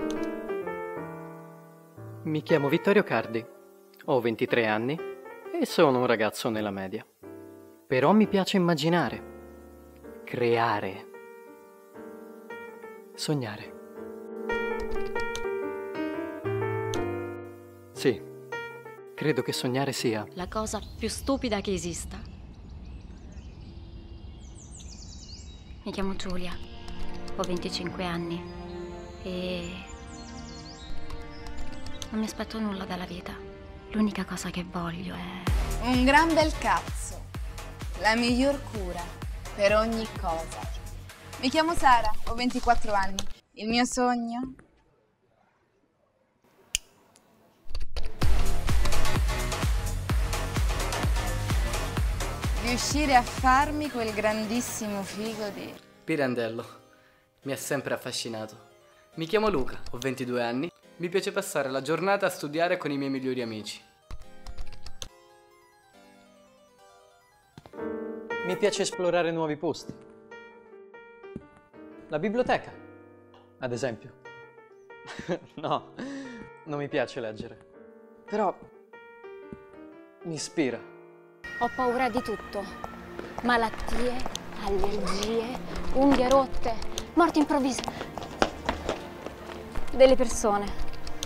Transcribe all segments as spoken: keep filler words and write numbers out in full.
Mi chiamo Vittorio Cardi, ho ventitré anni e sono un ragazzo nella media. Però mi piace immaginare, creare, sognare. Sì, credo che sognare sia la cosa più stupida che esista. Mi chiamo Giulia, ho venticinque anni e non mi aspetto nulla dalla vita. L'unica cosa che voglio è... un gran bel cazzo, la miglior cura per ogni cosa. Mi chiamo Sara, ho ventiquattro anni. Il mio sogno? Riuscire a farmi quel grandissimo figo di... Pirandello. Mi ha sempre affascinato. Mi chiamo Luca, ho ventidue anni. Mi piace passare la giornata a studiare con i miei migliori amici. Mi piace esplorare nuovi posti. La biblioteca, ad esempio. No, non mi piace leggere. Però mi ispira. Ho paura di tutto. Malattie, allergie, unghie rotte, morti improvvise. Delle persone.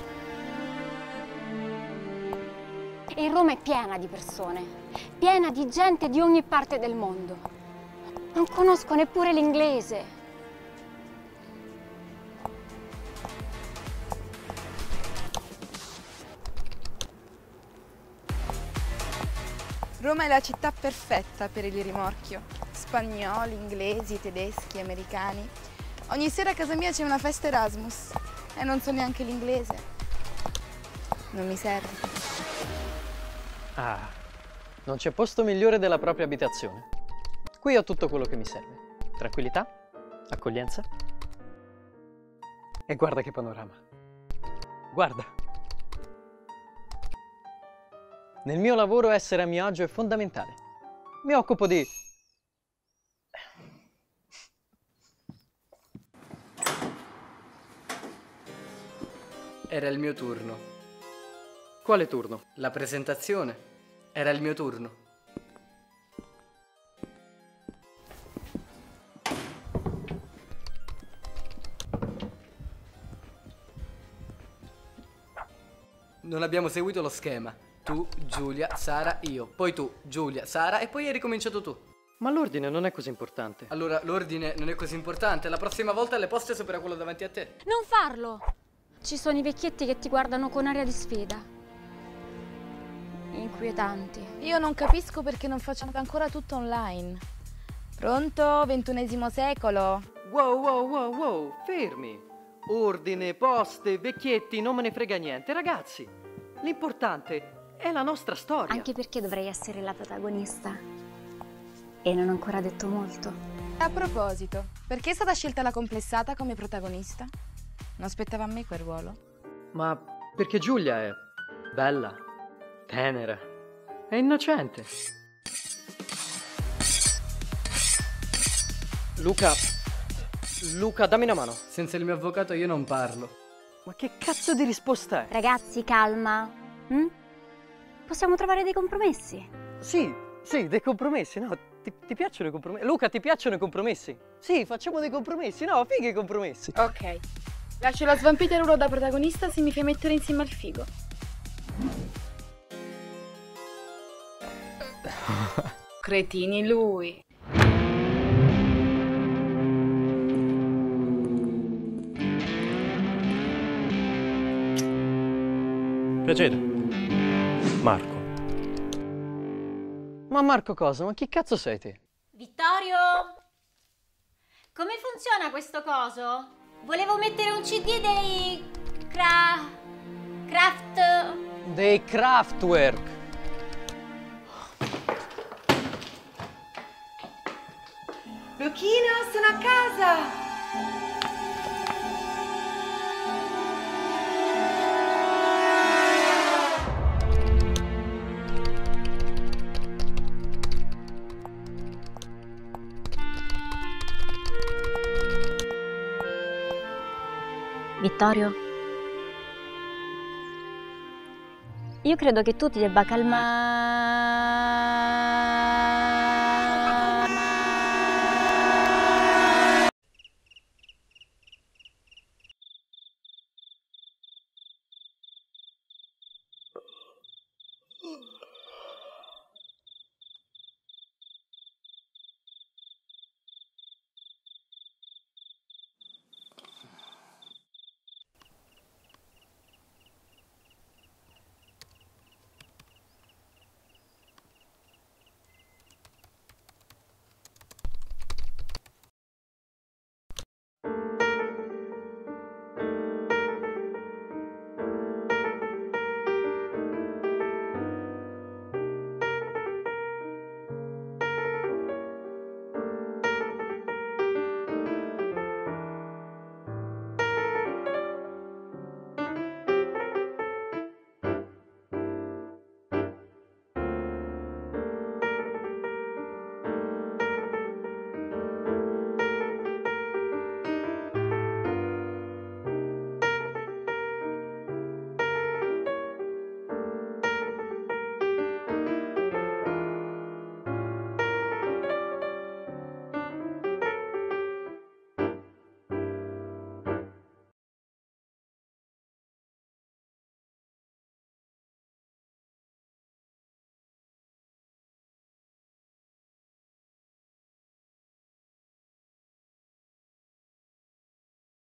E Roma è piena di persone, piena di gente di ogni parte del mondo. Non conosco neppure l'inglese. Roma è la città perfetta per il rimorchio. Spagnoli, inglesi, tedeschi, americani. Ogni sera a casa mia c'è una festa Erasmus e non so neanche l'inglese. Non mi serve. Ah, non c'è posto migliore della propria abitazione. Qui ho tutto quello che mi serve. Tranquillità, accoglienza. E guarda che panorama. Guarda. Nel mio lavoro essere a mio agio è fondamentale. Mi occupo di... Era il mio turno. Quale turno? La presentazione. Era il mio turno. Non abbiamo seguito lo schema. Tu, Giulia, Sara, io. Poi tu, Giulia, Sara e poi hai ricominciato tu. Ma l'ordine non è così importante. Allora, l'ordine non è così importante. La prossima volta alle poste supera quello davanti a te. Non farlo! Ci sono i vecchietti che ti guardano con aria di sfida. Inquietanti. Io non capisco perché non facciamo ancora tutto online. Pronto? ventunesimo secolo? Wow, wow, wow, wow, fermi. Ordine, poste, vecchietti, non me ne frega niente. Ragazzi, l'importante è la nostra storia. Anche perché dovrei essere la protagonista. E non ho ancora detto molto. A proposito, perché è stata scelta la complessata come protagonista? Non aspettava a me quel ruolo? Ma perché Giulia è bella, tenera, è innocente. Luca, Luca, dammi una mano. Senza il mio avvocato io non parlo. Ma che cazzo di risposta è? Ragazzi, calma. Hm? Possiamo trovare dei compromessi. Sì, sì, dei compromessi, no? Ti, ti piacciono i compromessi? Luca, ti piacciono i compromessi? Sì, facciamo dei compromessi, no? Fighi i compromessi. Ok. Lascio la svampita ruolo da protagonista se mi fai mettere insieme al figo. Cretini lui. Piacere. Marco. Ma Marco cosa? Ma chi cazzo sei te? Vittorio? Come funziona questo coso? Volevo mettere un C D dei... Cra... Craft... Dei Kraftwerk. Luchino, sono a casa! Vittorio? Io credo che tu ti debba calmare.